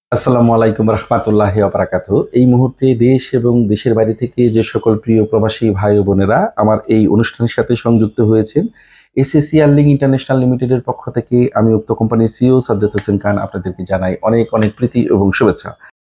আসসালামু আলাইকুম রহমতুল্লাহি ওয়া বারাকাতুহু। এই মুহূর্তে দেশ এবং দেশের বাইরে থেকে যে সকল প্রিয় প্রবাসী ভাই ও বোনেরা আমার এই অনুষ্ঠানের সাথে সংযুক্ত হয়েছেন, এসএসসি আর্লিং ইন্টারন্যাশনাল লিমিটেডের পক্ষ থেকে আমি উক্ত কোম্পানির সিইও সাজ্জাদ হোসেন খান আপনাদেরকে জানাই অনেক অনেক প্রীতি এবং শুভেচ্ছা।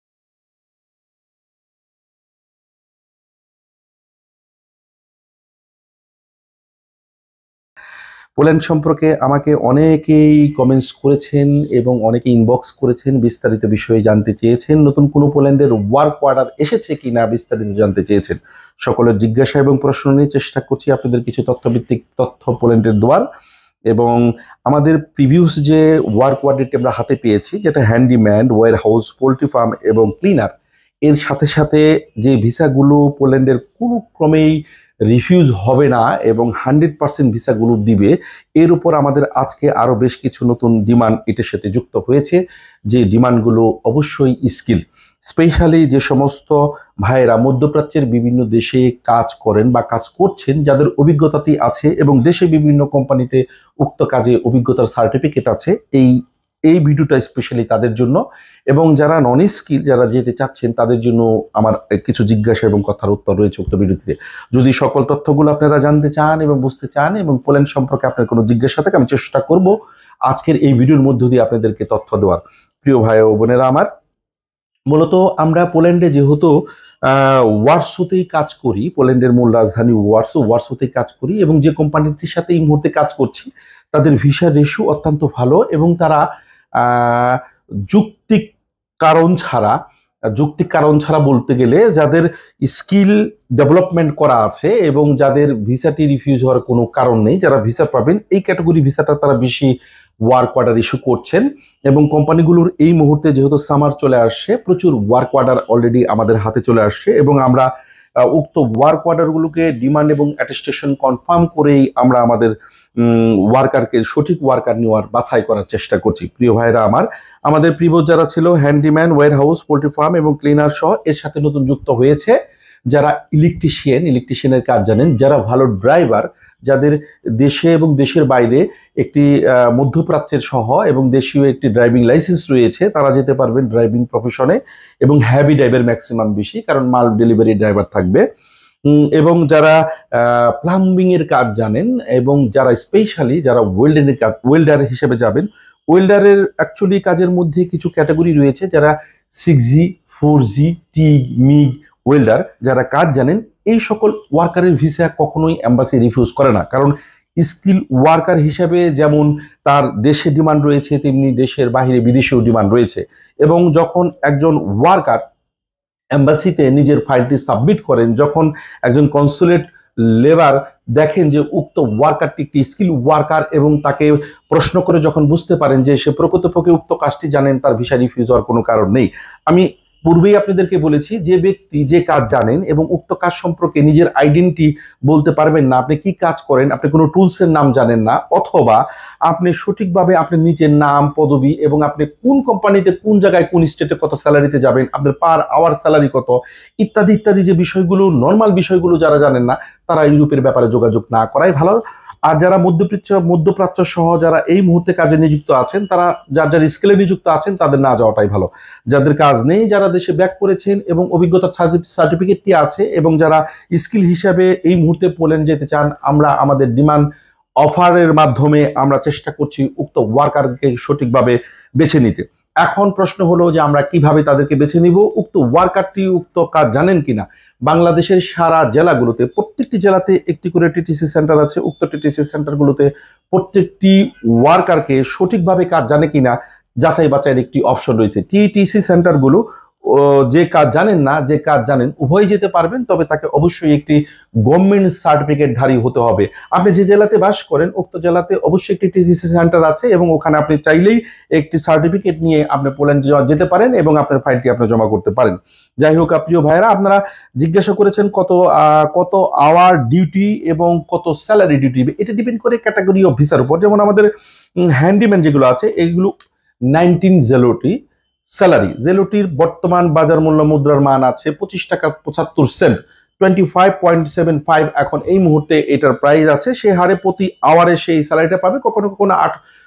পোল্যান্ড সম্পর্কে আমাকে অনেকেই কমেন্টস করেছেন এবং অনেকে ইনবক্স করেছেন, বিস্তারিত বিষয়ে জানতে চেয়েছেন, নতুন কোনো পোল্যান্ডের ওয়ার্ক অর্ডার এসেছে কিনা বিস্তারিত জানতে চেয়েছেন। সকলের জিজ্ঞাসা এবং প্রশ্ন নিয়ে চেষ্টা করছি আপনাদের কিছু তথ্যভিত্তিক তথ্য পোল্যান্ডের দেওয়ার। এবং আমাদের প্রিভিউস যে ওয়ার্ক অর্ডারটি আমরা হাতে পেয়েছি, যেটা handyman, warehouse, poultry farm এবং ক্লিনার, এর সাথে সাথে যে ভিসাগুলো পোল্যান্ডের কোনো ক্রমেই রিফিউজ হবে না এবং 100% ভিসাগুলো দিবে, এর উপর আমাদের আজকে আরও বেশ কিছু নতুন ডিমান্ড এটার সাথে যুক্ত হয়েছে। যে ডিমান্ডগুলো অবশ্যই স্কিল, স্পেশালি যে সমস্ত ভাইয়েরা মধ্যপ্রাচ্যের বিভিন্ন দেশে কাজ করেন বা কাজ করছেন, যাদের অভিজ্ঞতাটি আছে এবং দেশে বিভিন্ন কোম্পানিতে উক্ত কাজে অভিজ্ঞতার সার্টিফিকেট আছে, এই এই ভিডিওটা স্পেশালি তাদের জন্য। এবং যারা নন স্কিল, যারা যেতে চাচ্ছেন, তাদের জন্য আমার কিছু জিজ্ঞাসা এবং কথার উত্তর রয়েছে উক্ত ভিডিওটিতে। যদি সকল তথ্যগুলো আপনারা জানতে চান এবং বুঝতে চান এবং পোল্যান্ড সম্পর্কে আপনার কোনো জিজ্ঞাসা থাকে, আমি চেষ্টা করব আজকের এই ভিডিওর মধ্য দিয়ে আপনাদেরকে তথ্য দেওয়ার। প্রিয় ভাই ও বোনেরা আমার, মূলত আমরা পোল্যান্ডে যেহেতু ওয়ার্সোতেই কাজ করি, পোল্যান্ডের মূল রাজধানী ওয়ার্সোতেই কাজ করি এবং যে কোম্পানিটির সাথে এই মুহূর্তে কাজ করছি তাদের ভিসা রেশিও অত্যন্ত ভালো এবং তারা আহ, যৌক্তিক যৌক্তিক কারণ ছাড়া বলতে গেলে যাদের স্কিল ডেভেলপমেন্ট করা আছে এবং যাদের ভিসাটি রিফিউজ হওয়ার কোনো কারণ নেই, যারা ভিসা পাবেন এই ক্যাটাগরি ভিসাটা তারা বেশি ওয়ার্ক অর্ডার ইস্যু করছেন। এবং কোম্পানিগুলোর এই মুহূর্তে যেহেতু সামার চলে আসছে, প্রচুর ওয়ার্ক অর্ডার অলরেডি আমাদের হাতে চলে আসছে এবং আমরা উক্ত ওয়ার্ক অর্ডারগুলোকে ডিমান্ড এবং অ্যাটেস্টেশন কনফার্ম করেই আমরা আমাদের ওয়ার্কারকে সঠিক ওয়ার্কার নেওয়ার বাছাই করার চেষ্টা করছি। প্রিয় ভাইরা আমার, আমাদের প্রিভিউস যারা ছিল handyman, warehouse, poultry farm এবং ক্লিনার সহ, এর সাথে নতুন যুক্ত হয়েছে যারা ইলেকট্রিশিয়ানের কাজ জানেন, যারা ভালো ড্রাইভার, যাদের দেশে এবং দেশের বাইরে একটি মধ্যপ্রাচ্যের সহ এবং দেশীয় একটি ড্রাইভিং লাইসেন্স রয়েছে, তারা যেতে পারবেন ড্রাইভিং প্রফেশনে। এবং হ্যাভি ড্রাইভার ম্যাক্সিমাম বেশি, কারণ মাল ডেলিভারি ড্রাইভার থাকবে। এবং যারা প্লাম্বিং এর কাজ জানেন এবং যারা স্পেশালি যারা ওয়েল্ডার হিসেবে যাবেন। ওয়েল্ডারের অ্যাকচুয়ালি কাজের মধ্যে কিছু ক্যাটাগরি রয়েছে, যারা 6G, 4G, TIG, MiG welder যারা কাজ জানেন, এই সকল ওয়ার্কারের ভিসা কখনোই এম্বাসি রিফিউজ করে না। কারণ স্কিল ওয়ার্কার হিসেবে যেমন তার দেশে ডিমান্ড রয়েছে, তেমনি দেশের বাহিরে বিদেশেও ডিমান্ড রয়েছে। এবং যখন একজন ওয়ার্কার এম্বাসিতে নিজের ফাইলটি সাবমিট করেন, যখন একজন কনসুলেট লেবার দেখেন যে উক্ত ওয়ার্কারটি একটি স্কিল ওয়ার্কার এবং তাকে প্রশ্ন করে যখন বুঝতে পারেন যে সে প্রকৃতপক্ষে উক্ত কাজটি জানেন, তার ভিসা রিফিউজ হওয়ার কোনো কারণ নেই। আমি পূর্বেই আপনাদেরকে বলেছি, যে ব্যক্তি যে কাজ জানেন এবং উক্ত কাজ সম্পর্কে নিজের আইডেন্টিটি বলতে পারবেন না, আপনি কি কাজ করেন, আপনি কোনো টুলসের নাম জানেন না, অথবা আপনি সঠিকভাবে আপনার নিজের নাম, পদবি এবং আপনি কোন কোম্পানিতে, কোন জায়গায়, কোন স্টেটে কত স্যালারিতে যাবেন, আপনার পার আওয়ার স্যালারি কত, ইত্যাদি ইত্যাদি যে বিষয়গুলো, নর্মাল বিষয়গুলো যারা জানেন না, তারা ইউরোপের ব্যাপারে যোগাযোগ না করাই ভালো। আর যারা মধ্যপ্রাচ্য সহ যারা এই মুহূর্তে কাজে নিযুক্ত আছেন, তারা যার যার স্কেলে নিযুক্ত আছেন, তাদের না যাওয়াটাই ভালো। যাদের কাজ নেই, যারা দেশে ব্যাক করেছেন এবং অভিজ্ঞতার সার্টিফিকেটটি আছে এবং যারা স্কিল হিসাবে এই মুহূর্তে পোল্যান্ড যেতে চান, আমরা আমাদের ডিমান্ড অফারের মাধ্যমে আমরা চেষ্টা করছি উক্ত ওয়ার্কারকে সঠিকভাবে বেছে নিতে। এখন প্রশ্ন হলো যে আমরা কিভাবে তাদেরকে বেছে নিব, উক্ত ওয়ার্কারটি উক্ত কাজ জানেন কিনা। বাংলাদেশের সারা জেলাগুলোতে, প্রত্যেকটি জেলাতে একটি করে টিটিসি সেন্টার আছে। উক্ত টিটিসি সেন্টারগুলোতে প্রত্যেকটি ওয়ার্কারকে সঠিকভাবে কাজ জানে কিনা যাচাই বাছাইয়ের একটি অপশন রয়েছে। টিটিসি সেন্টারগুলো যে কাজ জানেন না, যে কাজ জানেন, উভয় যেতে পারবেন, তবে তাকে অবশ্যই একটি গভর্নমেন্ট সার্টিফিকেট ধারী হতে হবে। আপনি যে জেলাতে বাস করেন, উক্ত জেলাতে অবশ্যই একটি টিটিসি সেন্টার আছে এবং ওখানে আপনি চাইলেই একটি সার্টিফিকেট নিয়ে আপনি পোল্যান্ড যেতে পারেন এবং আপনার ফাইলটি আপনি জমা করতে পারেন। যাই হোক, প্রিয় ভাইরা, আপনারা জিজ্ঞাসা করেছেন কত আওয়ার ডিউটি এবং কত স্যালারি ডিউটি, এটা ডিপেন্ড করে ক্যাটাগরি অফ ভিসার উপর। যেমন আমাদের হ্যান্ডিম্যান যেগুলো আছে, এগুলো 19 জেলোটি স্যালারি। জেলোটির বর্তমান বাজার মূল্য মুদ্রার মান আছে 25 টাকা 75 সেন্ট, 25.75 এখন এই মুহূর্তে এটার প্রাইস আছে। সে হারে প্রতি আওয়ারে সেই স্যালারিটা পাবে। কখনো কখনো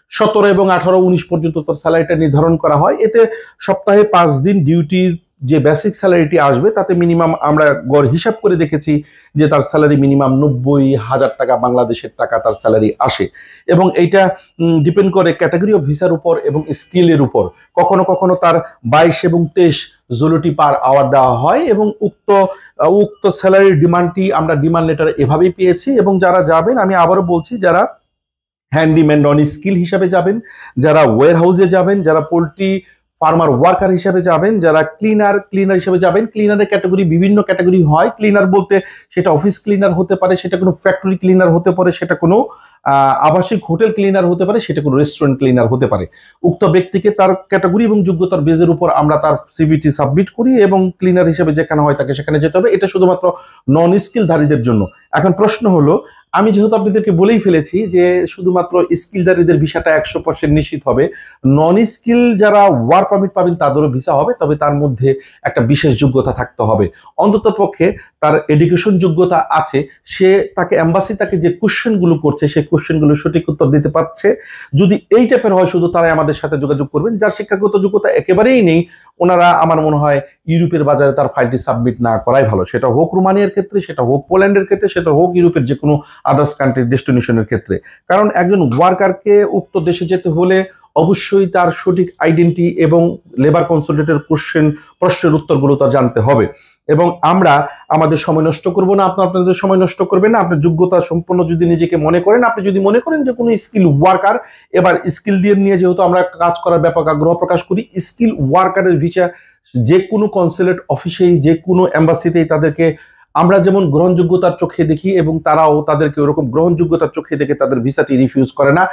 17 এবং 18 19 পর্যন্ত তার স্যালারিটা নির্ধারণ করা হয়। এতে সপ্তাহে 5 দিন ডিউটির যে বেসিক স্যালারিটি আসবে তাতে মিনিমাম আমরা গড় হিসাব করে দেখেছি যে তার স্যালারি মিনিমাম 90,000 টাকা বাংলাদেশের টাকা তার স্যালারি আসে। এবং এইটা ডিপেন্ড করে ক্যাটাগরি অফ ভিসার উপর এবং স্কিলের উপর। কখনো কখনো তার 22 এবং 23 জুলুটি পার আওয়ার দেওয়া হয় এবং উক্ত স্যালারির ডিমান্ডটি আমরা ডিমান্ড লেটার এভাবেই পেয়েছি। এবং যারা যাবেন, আমি আবারও বলছি, যারা হ্যান্ডিম্যান নন স্কিল হিসাবে যাবেন, যারা ওয়্যার হাউসে যাবেন, যারা পোল্ট্রি ফার্মার ওয়ার্কার হিসেবে যাবেন, যারা ক্লিনার হিসেবে যাবেন। ক্লিনারের ক্যাটাগরি বিভিন্ন ক্যাটাগরি হয়। ক্লিনার বলতে সেটা অফিস ক্লিনার হতে পারে, সেটা কোনো ফ্যাক্টরি ক্লিনার হতে পারে, সেটা কোনো আবাসিক হোটেল ক্লিনার হতে পারে, সেটা কোনো রেস্টুরেন্ট ক্লিনার হতে পারে। উক্ত ব্যক্তিকে তার ক্যাটাগরি এবং যোগ্যতার বেজের উপর আমরা তার সিভিটি সাবমিট করি এবং ক্লিনার হিসেবে যেখানে হয় তাকে সেখানে যেতে হবে। এটা শুধুমাত্র নন স্কিলধারীদের জন্য। এখন প্রশ্ন হলো, আমি যেহেতু আপনাদেরকে বলেই ফেলেছি যে শুধুমাত্র স্কিলধারীদের ভিসাটা 100% নিশ্চিত হবে, নন স্কিল যারা ওয়ার্ক পারমিট পাবেন তাদেরও ভিসা হবে, তবে তার মধ্যে একটা বিশেষ যোগ্যতা থাকতে হবে। অন্তত পক্ষে তার এডুকেশন যোগ্যতা আছে, সে তাকে এম্বাসি তাকে যে কোশ্চেনগুলো করছে সেই কোশ্চেনগুলো সঠিক উত্তর দিতে পারছে। যদি এই টাইপের হয় শুধু তারাই আমাদের সাথে যোগাযোগ করবেন। যার শিক্ষাগত যোগ্যতা একেবারেই নেই, ওনারা আমার মনে হয় ইউরোপের বাজারে তার ফাইলটি সাবমিট না করাই ভালো। সেটা হোক রোমানিয়ার ক্ষেত্রে, সেটা হোক পোল্যান্ডের ক্ষেত্রে, সেটা হোক ইউরোপের যে কোনো আদার্স কান্ট্রির ডেস্টিনেশনের ক্ষেত্রে। কারণ একজন ওয়ার্কারকে উক্ত দেশে যেতে হলে অবশ্যই তার সঠিক আইডেন্টি এবং লেবার কনসালটেন্টের প্রশ্নের উত্তরগুলো তার জানতে হবে। এবং আমরা আমাদের সময় নষ্ট করব না, আপনাদের সময় নষ্ট করবেন না। আপনার যোগ্যতা সম্পন্ন যদি নিজেকে মনে করেন, আপনি যদি মনে করেন যে কোনো স্কিল ওয়ার্কার, এবার স্কিল দিয়ে নিয়ে যেহেতু আমরা কাজ করার ব্যাপক আগ্রহ প্রকাশ করি, স্কিল ওয়ার্কারের ভিসা যে কোনো কনসুলেট অফিসেই, যে কোনো এম্বাসিতেই তাদেরকে আমরা যেমন গ্রহণযোগ্যতার চোখে দেখি এবং তারাও তাদেরকে ওরকম গ্রহণযোগ্যতার চোখে দেখে তাদের ভিসাটি রিফিউজ করে না।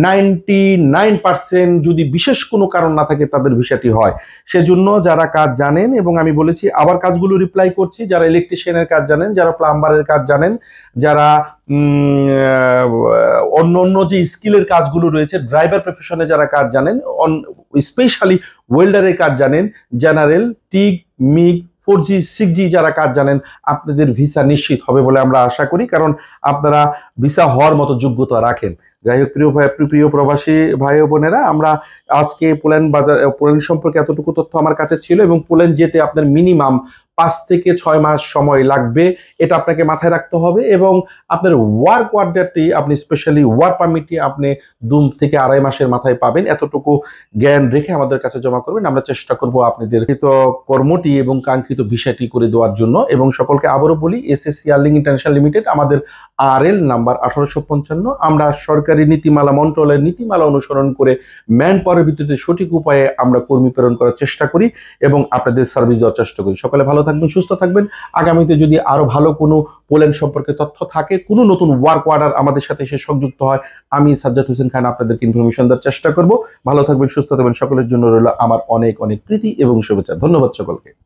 99% যদি বিশেষ কোনো কারণ না থাকে তাদের ভিসাটি হয়। সেজন্য যারা কাজ জানেন, এবং আমি বলেছি আবার কাজগুলো রিপ্লাই করছি, যারা ইলেকট্রিশিয়ানের কাজ জানেন, যারা প্লাম্বারের কাজ জানেন, যারা অন্য অন্য যে স্কিলের কাজগুলো রয়েছে, ড্রাইভার প্রফেশনে যারা কাজ জানেন, স্পেশালি ওয়েল্ডারের কাজ জানেন, general, TIG, MiG, 4G 6G যারা কাজ জানেন, আপনাদের ভিসা নিশ্চিত হবে বলে আমরা আশা করি, কারণ আপনারা ভিসা হওয়ার মতো যোগ্যতা রাখেন। যাই হোক প্রিয় প্রবাসী ভাই ও বোনেরা, আমরা আজকে পোল্যান্ড সম্পর্কে এতটুকু তথ্য আমার কাছে ছিল। এবং পোল্যান্ড যেতে আপনার মিনিমাম 5 থেকে 6 মাস সময় লাগবে, এটা আপনাকে মাথায় রাখতে হবে। এবং আপনার ওয়ার্ক অর্ডারটি, আপনি স্পেশালি ওয়ার্ক পারমিটটি আপনি 2 থেকে 2.5 মাসের মাথায় পাবেন। এতটুকু জ্ঞান রেখে আমাদের কাছে জমা করবেন, আমরা চেষ্টা করব আপনাদের কর্মটি এবং কাঙ্ক্ষিত ভিসাটি করে দেওয়ার জন্য। এবং সকলকে আবারও বলি, এসএসসি আর্লিং ইন্টারন্যাশনাল লিমিটেড, আমাদের RL নাম্বার 1855। আমরা সরকারি নীতিমালা, মন্ত্রণালয়ের নীতিমালা অনুসরণ করে ম্যান পাওয়ারের ভিত্তিতে সঠিক উপায়ে আমরা কর্মী প্রেরণ করার চেষ্টা করি এবং আপনাদের সার্ভিস দেওয়ার চেষ্টা করি। সকালে ভালো থাকবেন, সুস্থ থাকবেন। আগামীতে যদি আরো ভালো কোনো পোল্যান্ড সম্পর্কে তথ্য থাকে, কোনো নতুন ওয়ার্ক অর্ডার আমাদের সাথে এসে সংযুক্ত হয়, আমি সাজ্জাদ হোসেন খান আপনাদেরকে ইনফরমেশন দেওয়ার চেষ্টা করব। ভালো থাকবেন, সুস্থ থাকবেন। সকলের জন্য রইল আমার অনেক অনেক প্রীতি এবং শুভেচ্ছা। ধন্যবাদ সকলকে।